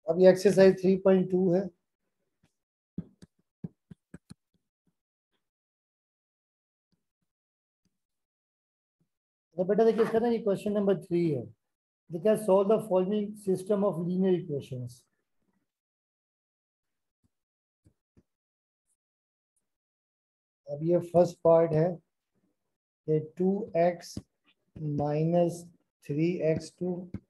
अब ये एक्सरसाइज 3.2 है। तो बेटा देखिए इसका ना ये क्वेश्चन नंबर 3 है। देखिए solve the following system of linear equations. अब ये फर्स्ट पार्ट है, ये 2x minus 3x2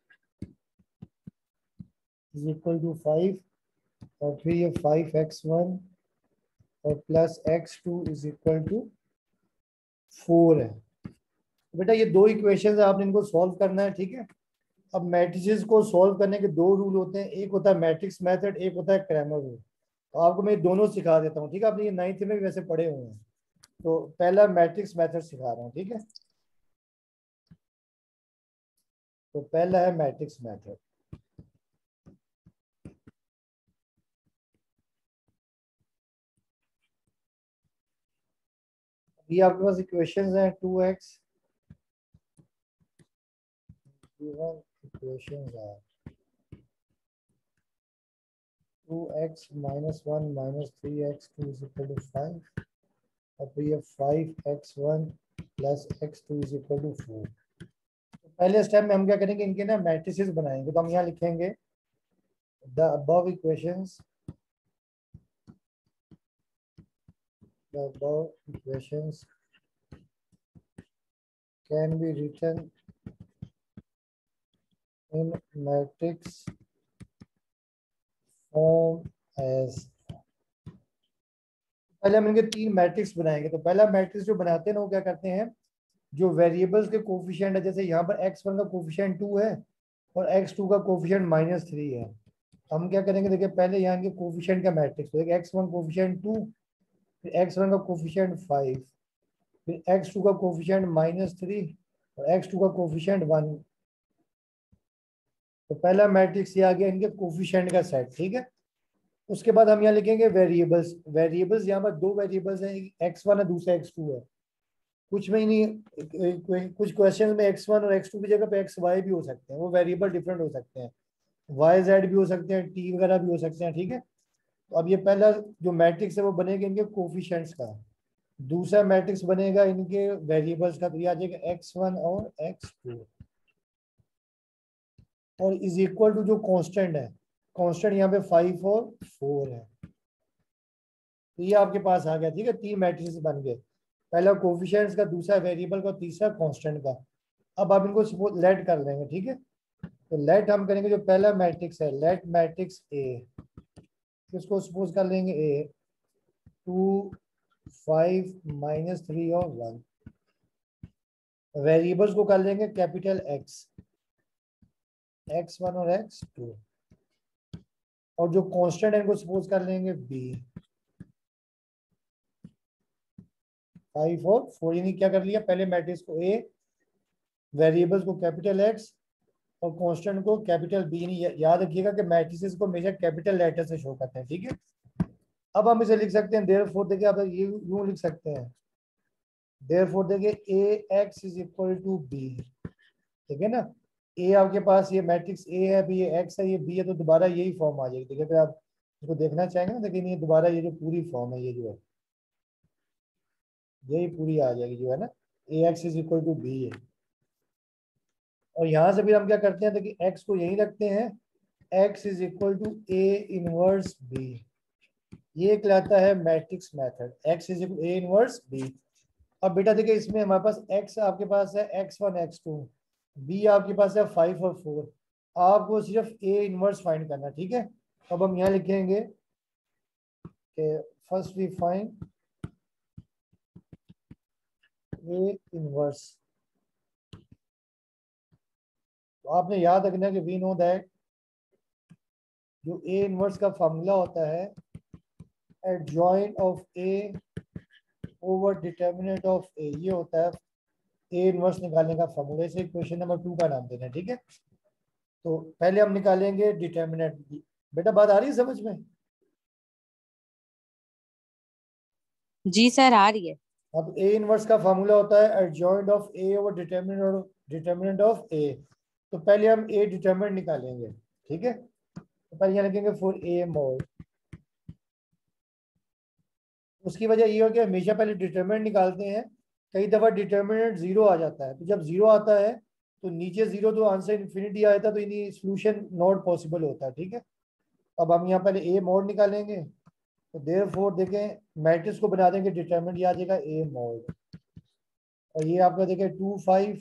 is equal to 5, और फिर ये 5x1 और plus x2 is equal to 4 है। बेटा ये दो इक्वेशंस है, आपने इनको सॉल्व करना है, ठीक है। अब मैट्रिसेस को सॉल्व करने के दो रूल होते हैं, एक होता है मैट्रिक्स मेथड, एक होता है क्रैमर रूल। तो आपको मैं दोनों सिखा देता हूँ, ठीक है। आपने ये 9th में भी वैसे पढ़े हुए हैं। तो पहला मैट्रिक्स मेथड सिखा रहा हूँ, ठीक है। तो पहला है मैट्रिक्स मेथड। ये आपके पास इक्वेशंस हैं 2x, इक्वेशंस है 2x minus 1 minus 3x2 is equal to 5, और फिर ये 5x1 plus x2 is equal to 4। पहले स्टेप में हम क्या करेंगे, इनके ना मैट्रिसेस बनाएंगे। तो हम यहाँ लिखेंगे the above equations, the above equations can be written in matrix form as। पहले हम इनके तीन मैट्रिक्स बनाएंगे। तो पहला मैट्रिक्स जो बनाते हैं ना, वो क्या करते हैं, जो वेरिएबल्स के कोफिशिएंट है, जैसे यहाँ पर x1 का कोफिशिएंट 2 है और x2 का कोफिशिएंट -3 है। हम क्या करेंगे, देखिए पहले यहाँ इनके कोफिशिएंट का मैट्रिक्स, तो देखिए x1 कोफिशिएंट 2, फिर x1 का कोफिशिएंट 5, फिर x2 का कोफिशिएंट -3 और x2 का कोफिशिएंट 1। तो पहला मैट्रिक्स ये आ गया इनके कोफिशिएंट का सेट, ठीक है। उसके बाद हम यहाँ लिखेंगे वेरिएबल्स। वेरिएबल्स यहाँ पर दो वेरिएबल्स हैं, x1 है, दूसरा x2 है। कुछ में ही नहीं, कुछ क्वेश्चन में x1 और x2 की जगह पे xy भी हो सकते हैं, वो वेरिएबल डिफरेंट हो सकते हैं, yz भी हो सकते हैं, t वगैरह भी हो सकते हैं, ठीक है। तो अब ये पहला जो मैट्रिक्स है वो बनेगा इनके कोफिशिएंट्स का, दूसरा मैट्रिक्स बनेगा इनके वेरिएबल्स का। तो ये आ जाएगा x1 और x2, और इज इक्वल टू जो कांस्टेंट है, कांस्टेंट यहाँ पे 5 और 4 है। तो ये आपके पास आ गया, ठीक है। तीन मैट्रिक्स बन गए, पहला कोफिशिएंट्स का, दूसरा वेरिएबल का, तीसरा कांस्टेंट का। अब आप इनको सपोज लेट कर लेंगे, ठीक है। तो लेट हम करेंगे, जो पहला मैट्रिक्स है लेट मैट्रिक्स ए, इसको सपोज कर लेंगे ए 2 5 -3 और 1। वेरिएबल्स को कर लेंगे कैपिटल x1 और x2, और जो कांस्टेंट है इनको सपोज कर लेंगे b 5 और 4। यानी क्या कर लिया, पहले मैट्रिक्स को a, वेरिएबल्स को कैपिटल x और कांस्टेंट को कैपिटल b। याद रखिएगा कि मैट्रिसेस को हमेशा कैपिटल लेटर से शो करते हैं, ठीक है। अब हम इसे लिख सकते हैं, देयरफॉर देखिए आप ये यूं लिख सकते हैं, देयरफॉर देखिए ax is equal to b, ठीक है ना। a आपके पास ये मैट्रिक्स a है, अभी ये x है, ये b है, तो दोबारा यही फॉर्म आ जाएगी। देखिए अगर आप इसको देखना चाहेंगे ना, देखिए ये दोबारा ये जो पूरी फॉर्म है, ये जो है यही पूरी आ जाएगी, जो है ना ax is equal to b है। और यहाँ से फिर हम क्या करते हैं, देखिए x को यही रखते हैं, x is equal to a inverse b। ये कहलाता है matrix method, x is equal a inverse b। अब बेटा देखिए इसमें हमारे पास x आपके पास है x1 x2, b आपके पास है 5 और 4। आपको सिर्फ a इनवर्स फाइंड करना, ठीक है। अब हम यहाँ लिखेंगे कि first we find a inverse. तो आपने याद रखना कि वी नो दैट जो a इनवर्स का फॉर्मूला होता है, adjoint of a over determinant of a, ये होता है a इनवर्स निकालने का फॉर्मूला। इसे क्वेश्चन नंबर 2 का नाम देना है, ठीक है। तो पहले हम निकालेंगे डिटर्मिनेंट। बेटा बात आ रही है समझ में? जी सर आ रही है। अब a इनवर्स का फार्मूला होता है adjoint of a over determinant of a। तो पहले हम a डिटर्मिनेंट निकालेंगे, ठीक है। तो पहले यहाँ लिखेंगे फॉर ए मोड। उसकी वजह ये हो कि हमेशा पहले डिटरमिनेंट निकालते हैं, कई दफ़ा डिटरमिनेंट जीरो आ जाता है, तो जब जीरो आता है तो नीचे जीरो तो आंसर इन्फिनिटी आया था, तो इन्हीं सोल्यूशन नॉट पॉसिबल होता है। ठीक है, अब हम यहाँ पहले ए मोड निकालेंगे, तो देयरफॉर देखें मैट्रिक्स को बना देंगे, डिटरमिनेंट ये आ जाएगा ए मोड, और ये आपका देखें 2 5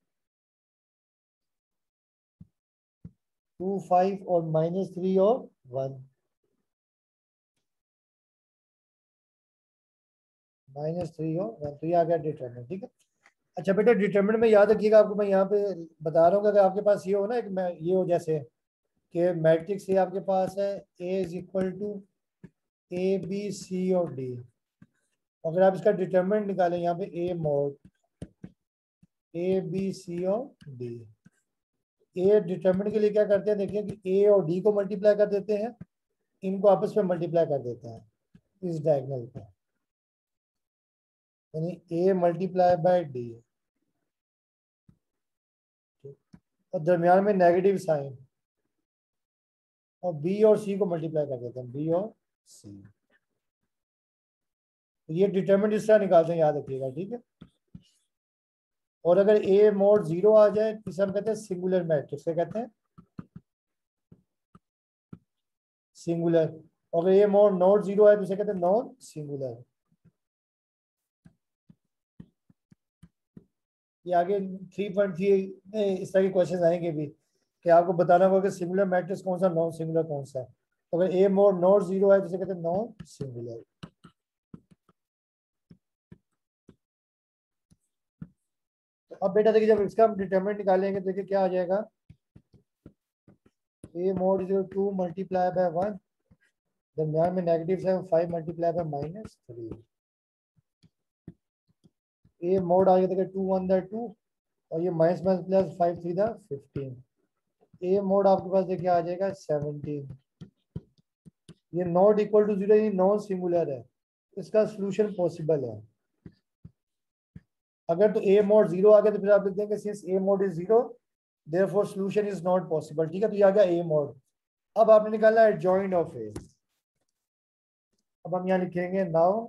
2 5 और -3 और 1, -3 और 1, तो ये आ गया डिटरमिनेंट। ठीक है, अच्छा बेटा डिटरमिनेंट में याद रखिएगा, आपको मैं यहाँ पे बता रहा हूँ कि अगर आपके पास ये हो ना, एक ये हो जैसे कि मैट्रिक्स ये आपके पास है A is equal to A B C और डी, अगर आप इसका डिटरमिनेंट निकालें यहाँ पे A mod A B C और डी, ए डिटरमिनेंट के लिए क्या करते हैं, देखिए कि ए और डी को मल्टीप्लाई कर देते हैं, इनको आपस में मल्टीप्लाई कर देते हैं इस डायगोनल पे, यानी ए मल्टीप्लाई बाय डी, और दरमियान में नेगेटिव साइन, और बी और सी को मल्टीप्लाई कर देते हैं, बी और सी। तो ये डिटरमिनेंट इस तरह निकालते हैं, याद रखिएगा। ठीक है, और अगर ए मोड जीरो आ जाए तो इसे हम कहते हैं सिंगुलर मैट्रिक्स, क्या कहते हैं, सिंगुलर। अगर ए मोड नॉट जीरो आए तो इसे कहते हैं नॉन सिंगुलर। ये आगे 3.3 में इस तरह के क्वेश्चन आएंगे भी, कि आपको बताना होगा कि सिंगुलर मैट्रिक्स कौन सा, नॉन सिंगुलर कौन सा है। तो अगर ए मोड नॉट जीरो है तो इसे कहते हैं नॉन सिंगुलर। तो अब बेटा देखिए, जब इसका हम डिटरमिनेंट निकालेंगे, देखिए क्या आ जाएगा, A mod is 2 multiply by 1, दरमियान में नेगेटिव है 5 मल्टीप्लाई बाय -3, ए मोड आ गया, देखिए 2 1 द 2, और ये minus minus plus 5 3 the 15, A mod आपके पास देखिए आ जाएगा 17, ये नॉट इक्वल टू जीरो, ये नॉन सिंगुलर है, इसका सोल्यूशन पॉसिबल है। अगर तो ए मोड जीरो आ गया तो फिर आप लिख देंगे since A mod is zero therefore solution is not possible. ठीक है, तो ये आ गया ए मोड। अब आपने निकालना है एडजॉइंट ऑफ ए, अब हम यहाँ लिखेंगे नाउ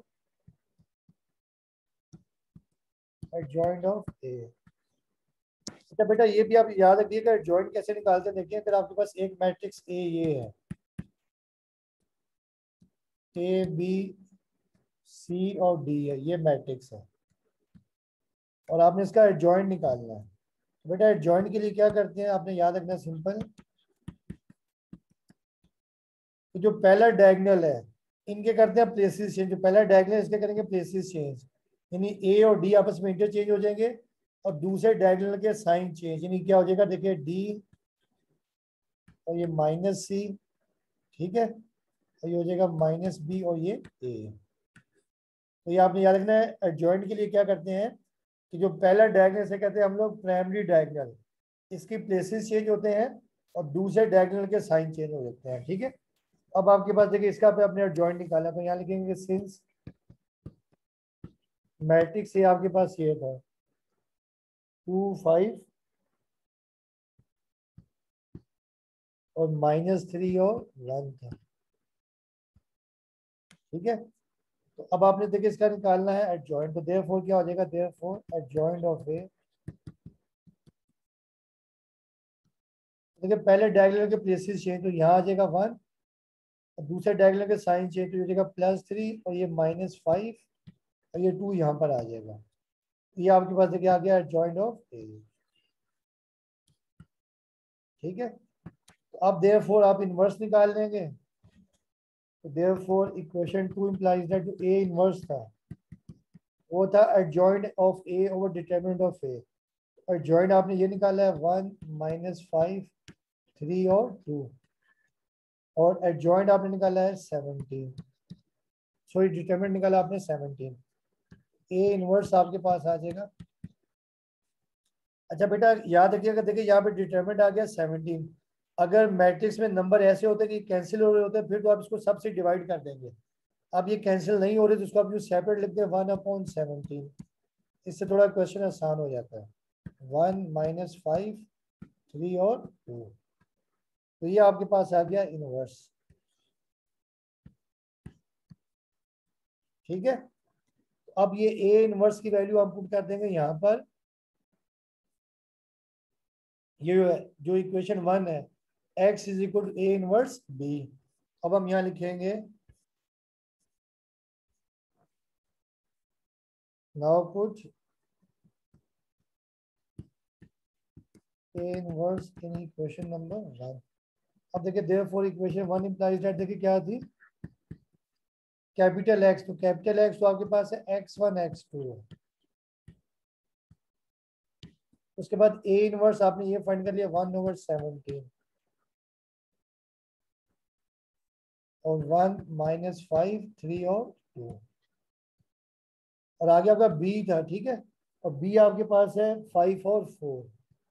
एडजॉइंट ऑफ ए। अच्छा बेटा ये भी आप याद रखिएगा एडजॉइंट कैसे निकालते हैं। देखिए अगर आपके पास एक मैट्रिक्स ए ये है, ए बी सी और डी है, ये मैट्रिक्स है, और आपने इसका एडजॉइंट निकालना है। तो बेटा एडजॉइंट के लिए क्या करते हैं, आपने याद रखना सिंपल, तो जो पहला डायगोनल है इनके करते हैं प्लेसेस चेंज, जो पहला डायगोनल इसके करेंगे प्लेसेस चेंज, यानी ए और डी आपस में इंटरचेंज हो जाएंगे, और दूसरे डायगोनल के साइन चेंज, यानी क्या हो जाएगा, देखिए डी और ये -c, ठीक है, और ये हो जाएगा -b और ये a। तो ये आपने याद रखना है एडजॉइंट के लिए क्या करते हैं कि जो पहला डायगोनल से कहते हैं हम लोग प्राइमरी डायगोनल, इसकी प्लेसेस चेंज होते हैं और दूसरे डायगोनल के साइन चेंज हो जाते हैं। ठीक है, अब आपके पास देखिए इसका पे अपने एडजॉइंट निकालना, तो यहाँ लिखेंगे सिंस मैट्रिक्स ये आपके पास ये था 2 5 और -3 और 1 था। ठीक है, तो अब आपने देखिए इसका निकालना है एडजॉइंट, तो देयरफॉर क्या हो जाएगा, देयरफॉर एडजॉइंट ऑफ ए, देखिए पहले डायगोनल के प्लेसेस चेंज, तो यहाँ आ जाएगा 1, और दूसरे डायगोनल के साइन चेंज, तो ये हो जाएगा +3 और ये -5 और ये 2 यहाँ पर आ जाएगा। ये आपके पास देखिए आ गया एडजॉइंट ऑफ ए। ठीक है, तो अब देयरफॉर आप इनवर्स निकाल लेंगे, तो देयरफॉर इक्वेशन 2 इंप्लाइज दैट जो ए इनवर्स था वो था adjoint of A over determinant of A, और जॉइंट आपने ये निकाला है 1 -5 3 और 2, और एडजॉइंट आपने निकाला है 17, सॉरी डिटरमिनेंट निकाला आपने 17, ए इनवर्स आपके पास आ जाएगा। अच्छा बेटा याद रखिएगा, देखिए यहाँ पे डिटरमिनेंट आ गया 17, अगर मैट्रिक्स में नंबर ऐसे होते कि कैंसिल हो रहे होते फिर तो आप इसको सबसे डिवाइड कर देंगे, अब ये कैंसिल नहीं हो रहे तो इसको आप जो सेपरेट लिखते हैं 1/17, इससे थोड़ा क्वेश्चन आसान हो जाता है। 1 -5 3 और 2, तो ये आपके पास आ गया इनवर्स। ठीक है, अब ये ए इनवर्स की वैल्यू हम पुट कर देंगे यहाँ पर। ये जो इक्वेशन 1 है, x is equal to A inverse B. अब हम यहाँ लिखेंगे now put A inverse in equation number 1। अब देखिए देयरफॉर इक्वेशन 1 इंप्लाइज दैट, देखिए क्या थी, कैपिटल एक्स, तो कैपिटल एक्स तो आपके पास है x1 x2। उसके बाद ए इनवर्स आपने ये फाइंड कर लिया 1/17 और 1 -5 3 और 2, और आगे आपका बी था। ठीक है, और बी आपके पास है 5 और 4,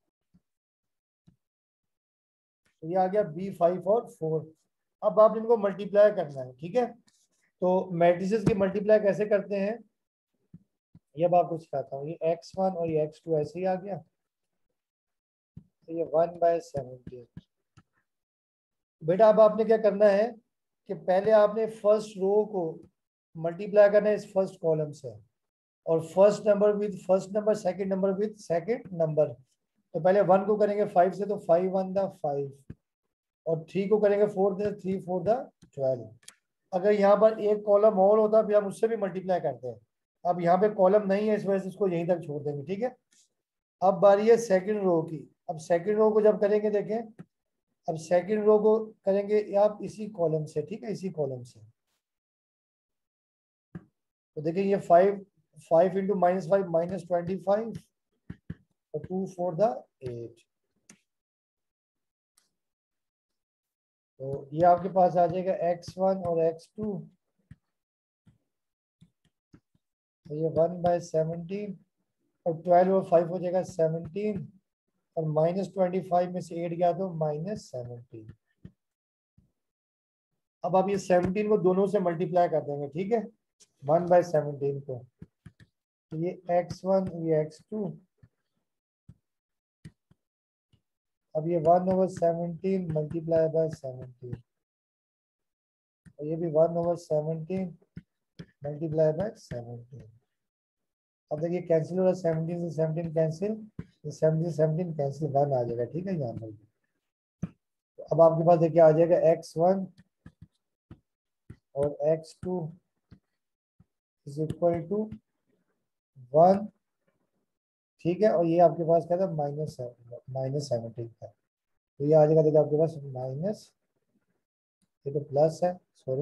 तो ये आ गया बी 5 और 4। अब आप इनको मल्टीप्लाई करना है। ठीक है, तो मैट्रिसेस की मल्टीप्लाई कैसे करते हैं ये अब आपको सिखाता हूँ। ये x1 और ये x2 ऐसे ही आ गया, तो ये 1/17। बेटा अब आपने क्या करना है कि पहले आपने फर्स्ट रो को मल्टीप्लाई करना है इस फर्स्ट कॉलम से, और first number with first number, second number with second number. तो पहले 1 को करेंगे 5 से, तो 5 1 द 5, और 3 को करेंगे 4 से, 3 4 द 12। अगर यहाँ पर एक कॉलम और होता फिर हम उससे भी मल्टीप्लाई करते हैं। अब यहाँ पे कॉलम नहीं है, इस वजह से इसको यहीं तक छोड़ देंगे। ठीक है, अब बारी है सेकंड रो की। अब सेकंड रो को जब करेंगे, देखें, अब सेकंड रो को करेंगे आप इसी कॉलम से। ठीक है, इसी कॉलम से। तो देखिए ये 5 इंटू -5 -25 और 2 4 द 8, तो ये आपके पास आ जाएगा x1 और x2, तो ये 1/17 और 12 और 5 हो जाएगा 17, और -25 में से 8 गया तो -17। अब आप ये 17 को दोनों से मल्टीप्लाई कर देंगे। ठीक है, 1/17 को, तो ये x1 ये x2, अब ये 1/17 मल्टीप्लाई बाय 17, और ये भी 1/17 मल्टीप्लाई बाय 17। अब देखिए कैंसिल हो रहा है, 17 से 17 कैंसिल, 17 से 17 कैंसिल, 1 आ जाएगा। ठीक है, यहाँ पर तो अब आपके पास देखिए आ जाएगा x1 और x2 इज इक्वल टू 1। ठीक है, और ये आपके पास क्या था, -17 था, तो ये आ जाएगा देखिए आपके पास माइनस, ये तो प्लस है, सॉरी,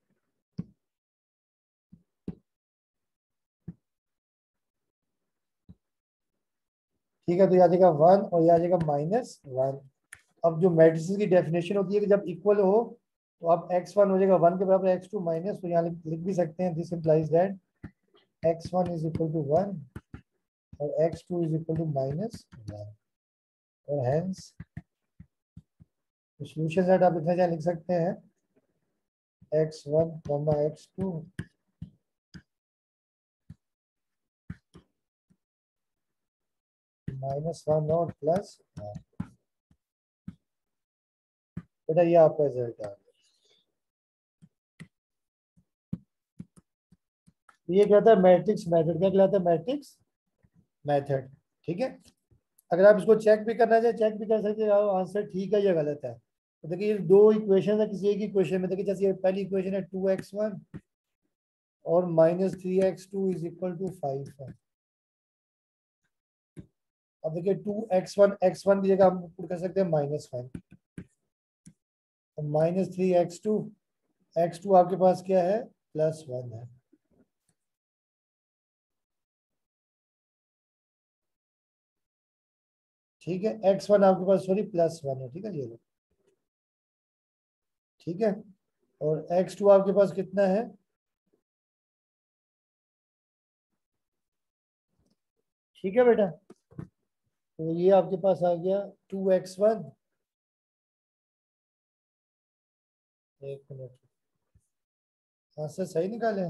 ठीक है, तो ये आ जाएगा 1 और ये आ जाएगा -1। अब जो मैट्रिसेस की डेफिनेशन होती है कि जब इक्वल हो तो अब x1 हो जाएगा 1 के बराबर, x2 माइनस, तो यहाँ लिख भी सकते हैं this implies that x1 is equal to 1 और x2 इज इक्वल टू -1, और हेंस सॉल्यूशन सेट आप इतना क्या लिख सकते हैं, x1 x2 -1 और +1। बेटा ये आपका रिजल्ट आ गया। ये कहता है मैट्रिक्स मेथड, क्या कहलाता है, मैट्रिक्स मेथड। ठीक है, अगर आप इसको चेक भी करना चाहे चेक भी कर सकते हो, आंसर ठीक है या गलत है। तो देखिए ये दो इक्वेशन है किसी एक इक्वेशन में। देखिए जैसे ये पहली इक्वेशन है 2x1 और -3x2 इज इक्वल टू 5 है। अब देखिए 2x1 x1 की जगह हम पुट कर सकते हैं -5, और -3x2 x2 आपके पास क्या है, +1 है। ठीक है, x1 आपके पास सॉरी +1 है। ठीक है, ये लो, ठीक है, और x2 आपके पास कितना है, ठीक है बेटा, तो ये आपके पास आ गया 2x1, एक मिनट, आंसर सही निकाले,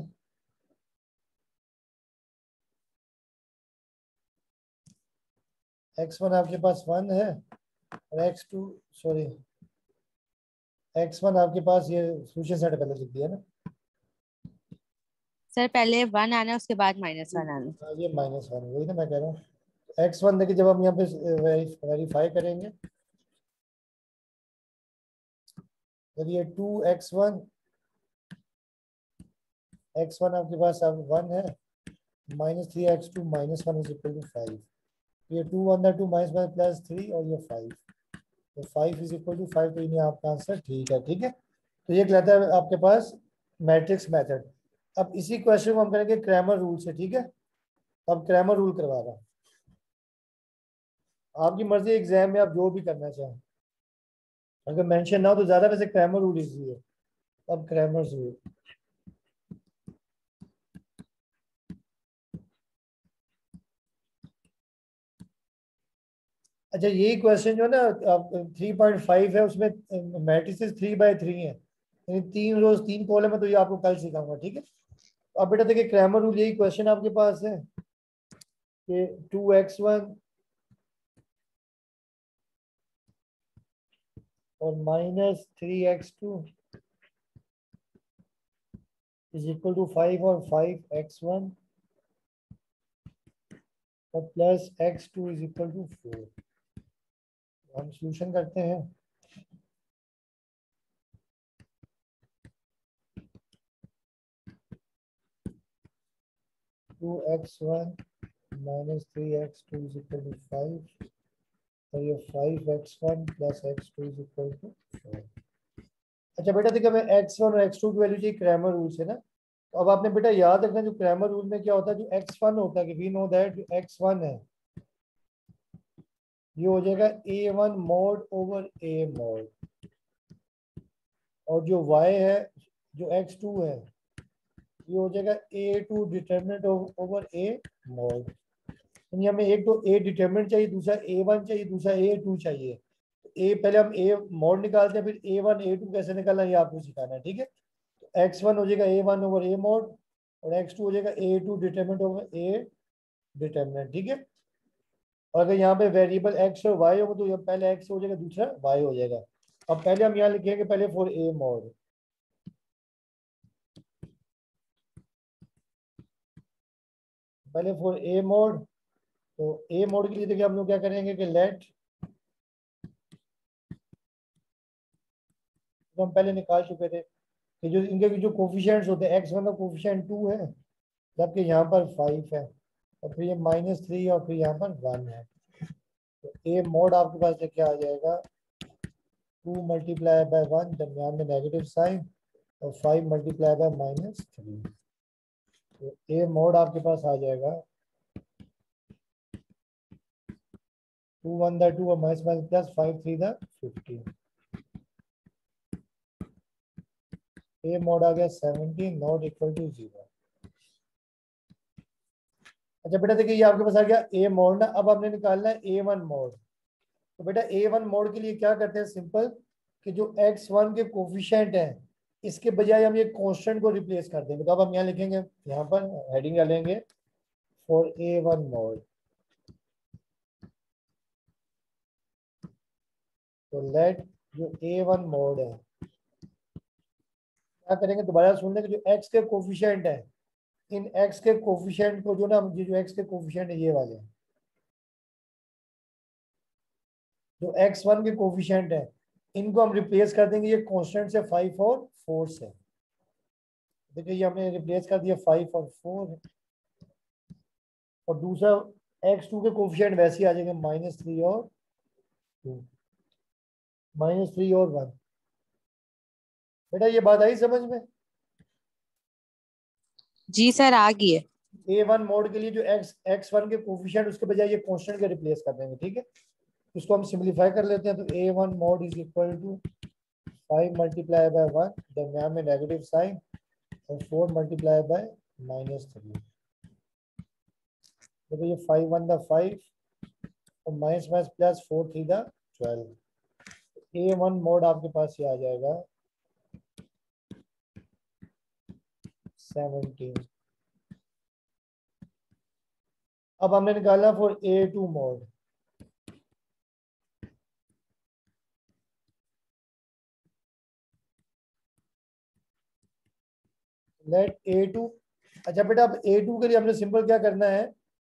x1 आपके पास 1 है और x2 सॉरी x1 आपके पास ये सोल्यूशन सेट पहले लिख दिया ना। सर पहले 1 आना है, उसके बाद -1 आना है। ये -1 वही ना मैं कह रहा हूँ। x1 देखिए जब हम यहाँ पे वेरीफाई करेंगे, जब ये 2x1, x1 आपके पास अब 1 है, -3x2 -1 इज इक्वल टू 5। ये 2 अंदर 2 -1 +3 और ये 5, तो 5 इज इक्वल टू 5, तो इन्हें आपका आंसर ठीक है। ठीक है, तो ये कहलाता है आपके पास मैट्रिक्स मेथड। अब इसी क्वेश्चन को हम करेंगे क्रैमर रूल से। ठीक है, अब क्रैमर रूल करवा रहा हूँ, आपकी मर्जी एग्जाम में आप जो भी करना चाहें, अगर मेंशन ना हो तो ज्यादा, वैसे क्रैमर रूल इजी है। अब क्रैमर रूल, अच्छा यही क्वेश्चन जो है ना 3.5 है, उसमें मैट्रिसेस 3/3 है, यानी 3 रोज 3 कॉलम है, तो ये आपको कल सिखाऊंगा। ठीक है, तो अब बेटा देखिए क्रैमर रूल, यही क्वेश्चन आपके पास है कि 2x1 और -3x2 इज इक्वल टू 5 और 5x1 और +x2 इज इक्वल टू 4। हम सॉल्यूशन करते हैं। 2x1 -3x2 is equal to 5 और ये 5x1 +x2 is equal to 4। अच्छा बेटा देखिए, हमें x1 और x2 की वैल्यू चाहिए क्रैमर रूल से ना। तो अब आपने बेटा याद रखना, जो क्रैमर रूल में क्या होता है, जो x1 होता है, कि वी नो दैट जो x1 है ये हो जाएगा a1 mod over a mod, और जो y है, जो x2 है, ये हो जाएगा a2 determinant over a mod। यानी हमें एक तो a डिटरमिनेंट चाहिए, दूसरा a1 चाहिए, दूसरा a2 चाहिए। ए पहले हम ए मॉड निकालते हैं, फिर A1 A2 कैसे निकालना ये आपको सिखाना है। ठीक है, तो x1 हो जाएगा A1 ओवर A मॉड, और x2 हो जाएगा A2 determinant over A determinant. ठीक है, और अगर यहाँ पे वेरिएबल x और y हो तो ये पहले x हो जाएगा, दूसरा y हो जाएगा। अब पहले हम यहाँ लिखेंगे पहले फॉर A मॉड, पहले फॉर A मॉड। तो A मॉड के लिए देखिए हम लोग क्या करेंगे कि लेट, तो हम पहले निकाल चुके थे कि जो इनके जो कोफिशिएंट्स होते हैं, x1 का कोफिशिएंट 2 है, जबकि यहाँ पर 5 है, और फिर ये -3 और फिर यहाँ पर 1 है। तो ए मोड आपके पास देखिए आ जाएगा 2 मल्टीप्लाई बाय 1, दरमियान में नेगेटिव साइन, और 5 मल्टीप्लाई बाय -3। तो ए मोड आपके पास आ जाएगा 2 1 दा 2 और माइनस प्लस 5 3 दा 15। ए मोड आ गया 17 नॉट इक्वल टू 0। अच्छा बेटा देखिए ये आपके पास आ गया ए मोड ना। अब हमने निकालना है A1 मोड। तो बेटा A1 मोड के लिए क्या करते हैं, सिंपल, कि जो x1 के कोफिशिएंट है, इसके बजाय हम ये कांस्टेंट को रिप्लेस कर देंगे। तो अब हम यहाँ लिखेंगे, यहाँ पर हेडिंग डालेंगे फॉर A1 मोड। तो लेट जो A1 मोड है, क्या करेंगे, दोबारा सुन लें कि जो x के कोफिशिएंट है, इन x के कोफिशिएंट को जो ना, जो x के कोफिशिएंट है ये वाले हैं, जो x1 के कोफिशिएंट है, इनको हम रिप्लेस कर देंगे ये कांस्टेंट से 5 और 4 से। देखिए ये हमने रिप्लेस कर दिया 5 और 4, और दूसरा x2 के कोफिशिएंट वैसे ही आ जाएंगे -3 और 2, -3 और 1। बेटा ये बात आई समझ में? जी सर आ गई है। A1 मोड के लिए जो x1 के कोफिशिएंट, उसके बजाय ये कांस्टेंट के रिप्लेस कर देंगे। ठीक है, इसको हम सिंपलीफाई कर लेते हैं। तो A1 mod is equal to 5 multiply by 1, दरमियान में नेगेटिव साइन, और 4 मल्टीप्लाई बाय -3। तो ये 5 1 दा 5 और माइनस माइनस प्लस 4 3 दा 12। A1 मोड आपके पास ये आ जाएगा 17। अब हमने निकाला for A2 mode. Late A2। अच्छा बेटा, अब A2 के लिए हमने सिंपल क्या करना है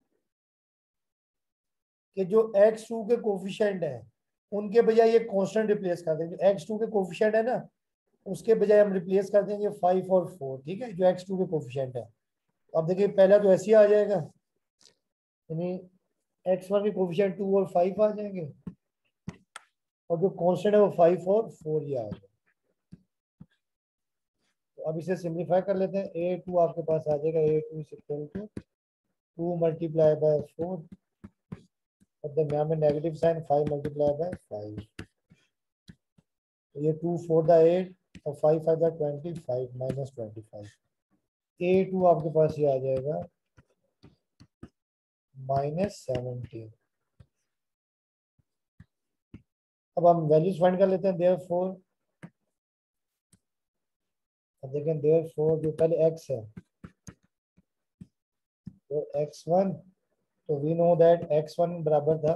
कि जो x2 के कोफिशिएंट है उनके बजाय ये कांस्टेंट रिप्लेस कर देंगे। x2 के कोफिशिएंट है ना, उसके बजाय हम रिप्लेस कर देंगे 5 और 4, ठीक है, जो x2 के कोफिशिएंट है। अब देखिए पहला तो ऐसे ही आ जाएगा, यानी x1 के कोफिशिएंट 2 और 5 आ जाएंगे, और जो कांस्टेंट है वो 5 और 4 ही आ जाएगा। तो अब इसे सिंप्लीफाई कर लेते हैं। A2 आपके पास आ जाएगा, A2 is equal to 2 multiply by 4, और दरमियान में नेगेटिव साइन 5 मल्टीप्लाई बाय 5। तो ये 2 4 द 8 और 5 5 द 25 माइनस 25। A2 आपके पास ये आ जाएगा -17। अब हम वैल्यूज फाइंड कर लेते हैं। देयरफॉर, अब देखें देयरफॉर जो पहले x है तो x1, तो वी नो दैट x1 बराबर था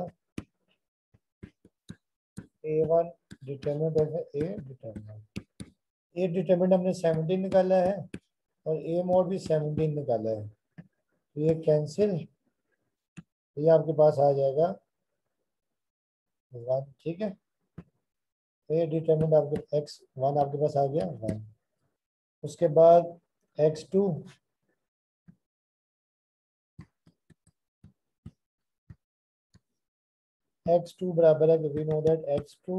A1 determinant of A determinant. A determinant हमने 17 निकाला है और A मॉड भी 17 निकाला है, तो ये कैंसिल, ये आपके पास आ जाएगा 1, ठीक है। A डिटरमिनेंट आपके x1 आपके पास आ गया 1। उसके बाद x2, x2 बराबर है, we know that x2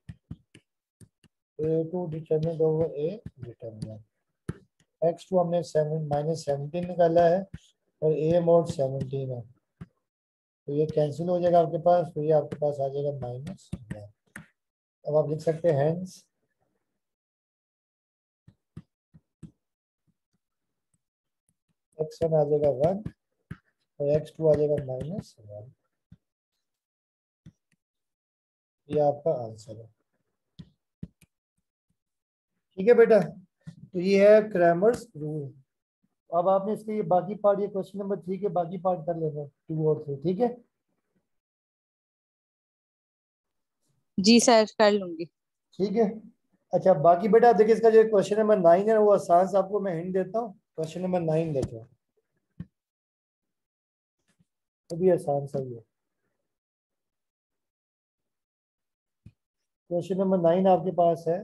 A2 determinant over A determinant. x2 हमने -17 निकाला है और A मॉड 17 है, तो ये कैंसिल हो जाएगा आपके पास, तो ये आपके पास आ जाएगा -1। अब आप लिख सकते हैं हेंस x1 आ जाएगा 1 और x2 आ जाएगा -1। ये आपका आंसर है, ठीक है बेटा। तो ये है क्रैमर्स रूल। अब आपने इसके ये बाकी पार्ट, ये क्वेश्चन नंबर 3 के बाकी पार्ट कर लेना 2 और 3, ठीक है। जी सर कर लूंगी। ठीक है। अच्छा बाकी बेटा देखिए, इसका जो क्वेश्चन नंबर 9 है वो आसान सा, आपको मैं हिंट देता हूँ। क्वेश्चन नंबर 9 देखो, वो भी आसान सा ही है। क्वेश्चन नंबर 9 आपके पास है,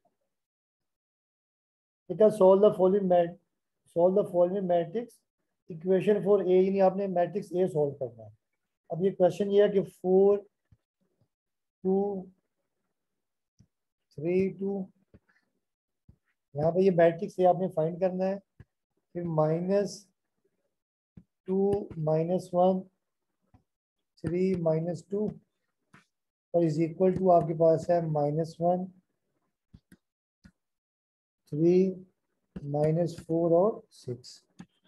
बेटा solve the following matrix equation for A, यानी आपने मैट्रिक्स ए सॉल्व करना है। अब ये क्वेश्चन ये है कि 4 2 3 2, यहाँ पे ये मैट्रिक्स ए आपने फाइंड करना है, फिर -2 -1 3 -2, और इज इक्वल टू आपके पास है -1 3 -4 और 6।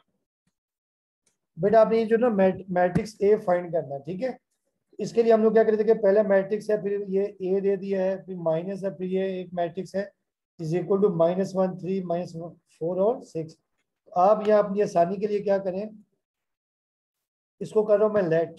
बेटा आपने ये जो ना मैट्रिक्स ए फाइंड करना है, ठीक है। इसके लिए हम लोग क्या करें, देखिए पहला मैट्रिक्स है, फिर ये ए दे दिया है, फिर माइनस है, फिर ये एक मैट्रिक्स है इज इक्वल टू -1 3 -4 और 6। आप यहाँ अपनी आसानी के लिए क्या करें, इसको कर रहा हूँ मैं लेट।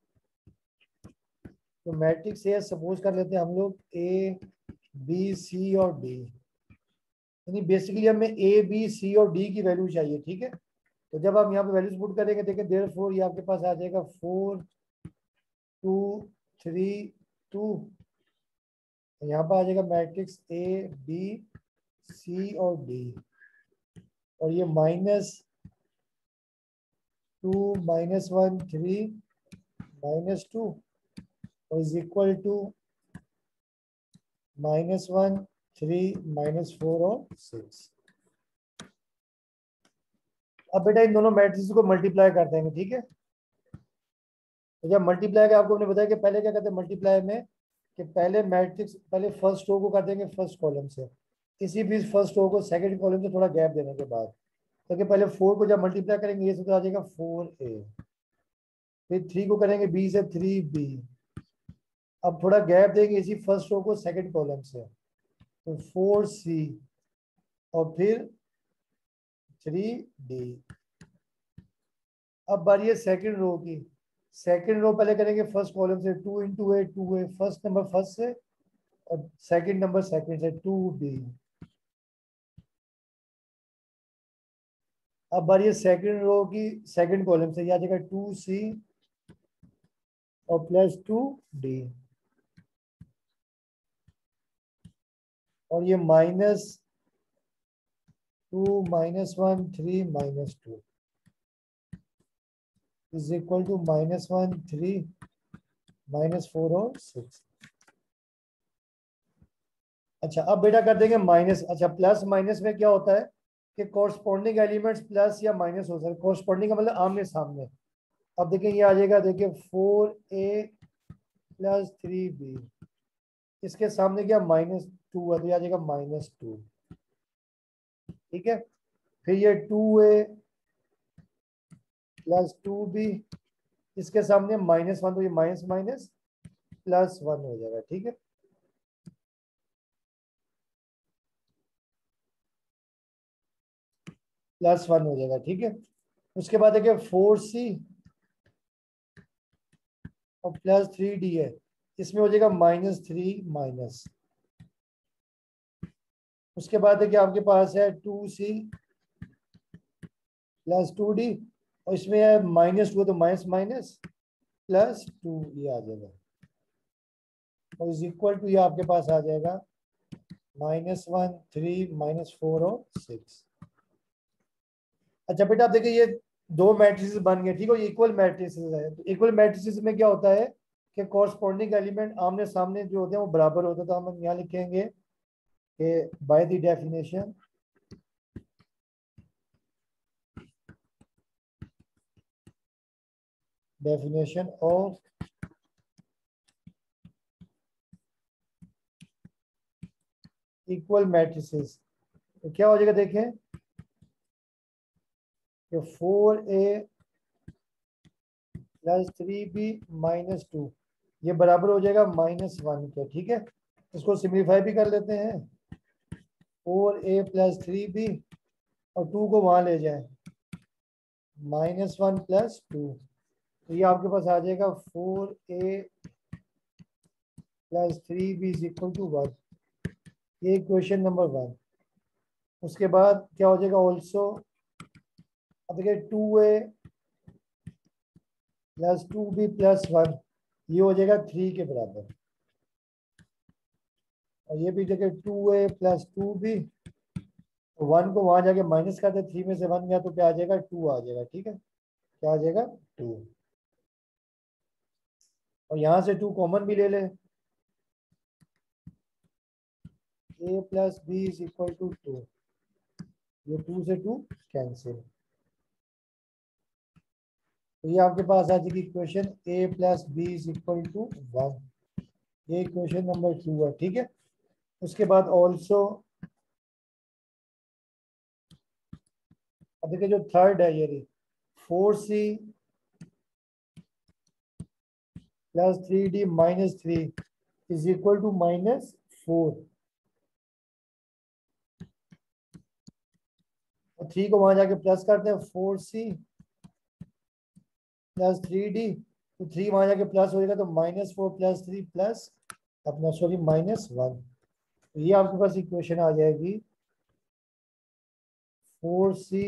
तो मैट्रिक्स ए सपोज कर लेते हैं हम लोग ए बी सी और डी, यानी बेसिकली हमें ए बी सी और डी की वैल्यू चाहिए, ठीक है। तो जब आप यहाँ पे वैल्यूज पुट करेंगे, देखिए देयरफॉर ये आपके पास आ जाएगा 4 2 3 2, यहाँ पर आ जाएगा मैट्रिक्स ए बी सी और डी, और ये -2 -1 3 -2 और इज इक्वल टू -1 3 -4 और 6। अब बेटा इन दोनों मैट्रिक्स को मल्टीप्लाई कर देंगे, ठीक है। तो जब मल्टीप्लाई का आपको हमने बताया कि पहले क्या करते हैं मल्टीप्लाई में, कि पहले मैट्रिक्स पहले फर्स्ट रो को कर देंगे फर्स्ट कॉलम से, इसी बीच फर्स्ट रो को सेकंड कॉलम से थोड़ा गैप देने के बाद, तो पहले 4 को जब मल्टीप्लाई करेंगे ये से तो आ जाएगा 4a, फिर 3 को करेंगे b से 3b, अब थोड़ा गैप देंगे इसी फर्स्ट रो को सेकंड कॉलम से, तो 4c और फिर 3d। अब बारी है सेकंड रो की। सेकंड रो पहले करेंगे फर्स्ट कॉलम से 2 into A 2a, first number first से और सेकंड नंबर सेकंड से 2b। अब बारी है सेकंड रो की, सेकंड कॉलम से, ये आ जाएगा 2C और +2D, और ये -2 -1 3 -2 इज इक्वल टू -1 3 -4 और 6। अच्छा अब बेटा कर देंगे माइनस। अच्छा प्लस माइनस में क्या होता है कि कोरस्पॉन्डिंग एलिमेंट्स प्लस या माइनस हो सकते हैं। कोरस्पॉन्डिंग का मतलब आमने सामने। अब देखिए ये आ जाएगा, देखिए 4A + 3B, इसके सामने क्या -2 है तो ये आ जाएगा -2। ठीक है, फिर ये 2A + 2B, इसके सामने -1 तो ये माइनस माइनस +1 हो जाएगा। ठीक है, +1 हो जाएगा। ठीक है, उसके बाद देखिए 4C और +3D है, इसमें हो जाएगा -3 माइनस। उसके बाद देखिए आपके पास है 2C + 2D, और इसमें है -2 तो माइनस माइनस +2 ये आ जाएगा, और इज इक्वल टू ये आपके पास आ जाएगा -1 3 -4 और 6। अच्छा बेटा आप देखिए ये दो मैट्रिसेस बन गए। ठीक है, ये इक्वल मैट्रिसेस है। तो इक्वल मैट्रिसेस में क्या होता है कि कॉरस्पॉन्डिंग एलिमेंट आमने सामने जो होते हैं वो बराबर होते हैं। तो हम यहाँ लिखेंगे कि by the definition of equal matrices, तो क्या हो जाएगा देखें कि 4A + 3B -2 ये बराबर हो जाएगा -1 के। ठीक है, इसको सिम्प्लीफाई भी कर लेते हैं। 4A + 3B और 2 को वहां ले जाए, -1 + 2, तो ये आपके पास आ जाएगा 4A + 3B = 1। ये इक्वेशन नंबर 1। उसके बाद क्या हो जाएगा ऑल्सो, अब देखिए 2A + 2B + 1 ये हो जाएगा 3 के बराबर, और ये भी देखिए 2A + 2B, 1 को वहां जाके माइनस करते, 3 में से 1 गया तो क्या आ जाएगा 2 आ जाएगा। ठीक है, क्या आ जाएगा 2, और यहां से 2 कॉमन भी ले ले, A + B = 2, ये 2 से 2 कैंसिल, तो ये आपके पास आ जाएगी इक्वेशन A + B = 1। ये इक्वेशन नंबर 2 है। ठीक है, उसके बाद ऑल्सो, अब देखिए जो थर्ड है ये 4C + 3D -3 = -4, और 3 को वहां जाके प्लस करते हैं, 4C + 3D, तो 3 वहां जाके प्लस हो जाएगा तो -4 + 3 प्लस अपना सॉरी -1, तो ये आपके पास इक्वेशन आ जाएगी 4C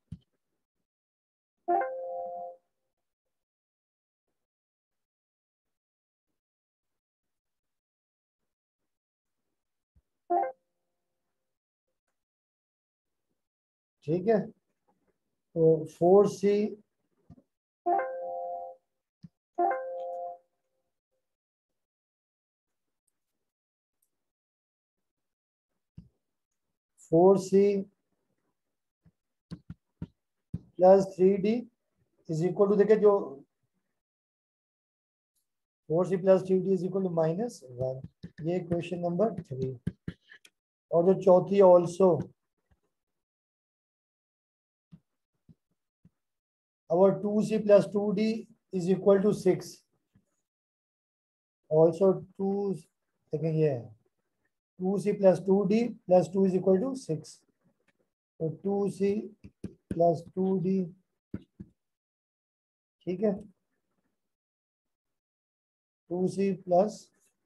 ठीक है, तो 4C 4C + 3D = देखिए जो 4C + 3D -1, ये क्वेश्चन नंबर 3। और जो चौथी also, our 2C + 2D = 6, also 2, देखिए ये है 2C + 2D + 2 = 6, तो 2C + 2D, ठीक है, 2C +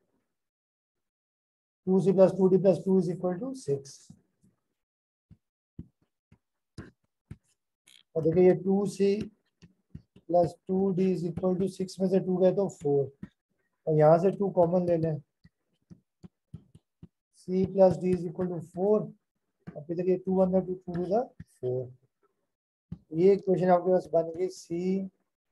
2D + 2 = 6। और देखिए ये 2c plus 2d is equal to 6 में से 2 गए तो 4, और यहाँ से 2 कॉमन ले लें, c plus d is equal to 4, और फिर देखिए 2 अंदर 2 2 टू 4, ये इक्वेशन आपके पास बन गई c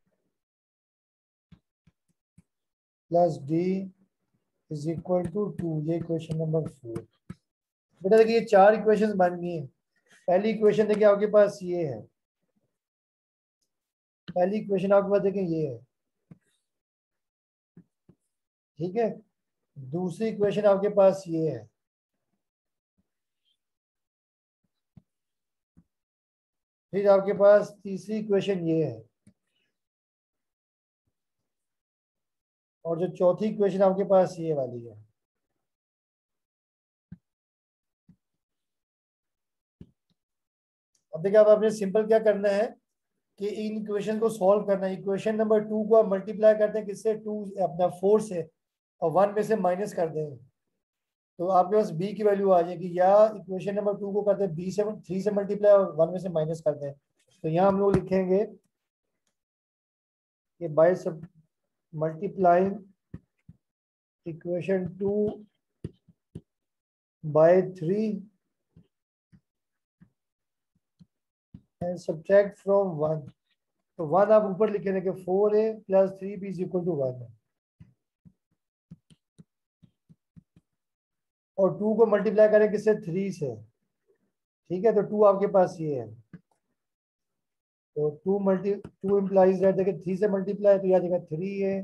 plus d is equal to 2, ये इक्वेशन नंबर 4। बेटा देखिए ये 4 इक्वेशंस बन गई हैं। पहली इक्वेशन देखिए आपके पास ये है, पहली इक्वेशन आपके पास देखें ये है, ठीक है। दूसरी इक्वेशन आपके पास ये है, फिर आपके पास तीसरी इक्वेशन ये है, और जो चौथी इक्वेशन आपके पास ये वाली है। अब देखिए अब आपने सिंपल क्या करना है कि इन इक्वेशन को सॉल्व करना है। इक्वेशन नंबर 2 को आप मल्टीप्लाई करते हैं किससे, 2 अपना 4 से, और 1 में से माइनस कर दें तो आपके पास b की वैल्यू आ जाएगी, या इक्वेशन नंबर 2 को करते हैं b से 3 से मल्टीप्लाई और 1 में से माइनस कर दें। तो यहाँ हम लोग लिखेंगे कि बाय सब multiplying equation 2 by 3 and subtract from 1। तो 1 आप ऊपर लिखेंगे कि 4a plus 3b is equal to 1 है, और 2 को मल्टीप्लाई करें किससे, 3 से, ठीक है। तो 2 आपके पास ये है, तो 2 इम्प्लाइज दैट, देखिए 3 से मल्टीप्लाई तो यह जगह 3a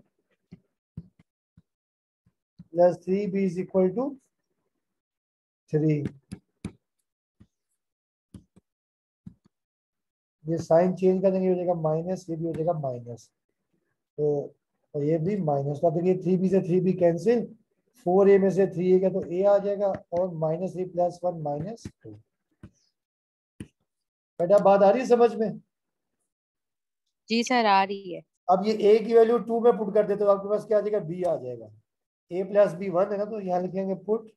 plus 3b is equal to 3। ये साइन चेंज कर देंगे, हो जाएगा माइनस, ये भी हो जाएगा माइनस, तो और ये भी माइनस। तो देखिए 3b से 3b कैंसिल, 4a में से 3a का तो a आ जाएगा, और -3 प्लस 1 -2। बेटा बात आ रही है समझ में? जी सर आ रही है। अब ये a की वैल्यू 2 में पुट कर दे तो आपके पास क्या आ जाएगा, b आ जाएगा। a प्लस b 1 है ना, तो यहाँ लिखेंगे put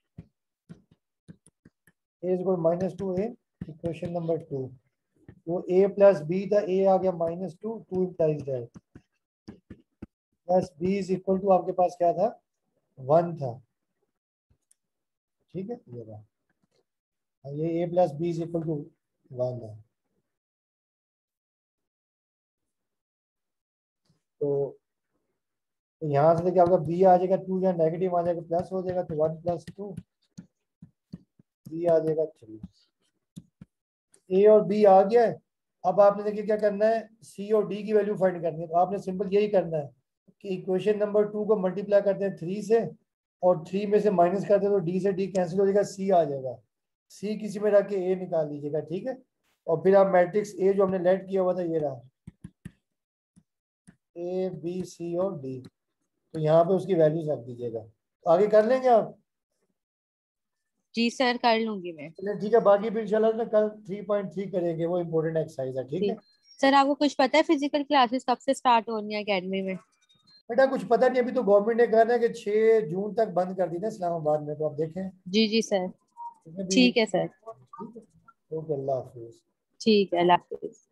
a is equal -2a, equation number 2। तो a प्लस b था, a आ गया -2, 2 implies that, plus b is equal to आपके पास क्या था, 1 था, ठीक है। ये रहा, ये a plus b is equal to 1 है। तो यहाँ से देखिए आपका b आ जाएगा 2, यहाँ नेगेटिव आ जाएगा प्लस हो जाएगा, तो 1 प्लस 2 b आ जाएगा 3। a और b आ गया है। अब आपने देखिए क्या करना है, c और d की वैल्यू फाइंड करनी है। तो आपने सिंपल यही करना है कि इक्वेशन नंबर 2 को मल्टीप्लाई करते हैं 3 से, और 3 में से माइनस करते हैं तो d से d कैंसिल हो जाएगा, c आ जाएगा। c किसी में रख के a निकाल लीजिएगा, ठीक है। और फिर आप मैट्रिक्स a जो हमने लेट किया हुआ था ये रहा, a b c और d, तो यहाँ पे उसकी वैल्यूज रख दीजिएगा। तो आगे कर लेंगे आप? जी सर कर लूंगी मैं। चलिए ठीक है, बाकी फिर इंशाल्लाह ना कल 3.3 करेंगे, वो इम्पोर्टेंट एक्सरसाइज है, ठीक है। ठीक। सर आपको कुछ पता है फिजिकल क्लासेस कब से स्टार्ट होनी है एकेडमी में? बेटा कुछ पता नहीं, अभी तो गवर्नमेंट ने कहा है कि 6 जून तक बंद कर दी ना इस्लामाबाद में, तो आप देखें जी जी सर। इसमें भी। ठीक है सर। ठीक है, ओके, अल्लाह हाफिज। ठीक है, अल्लाह हाफिज।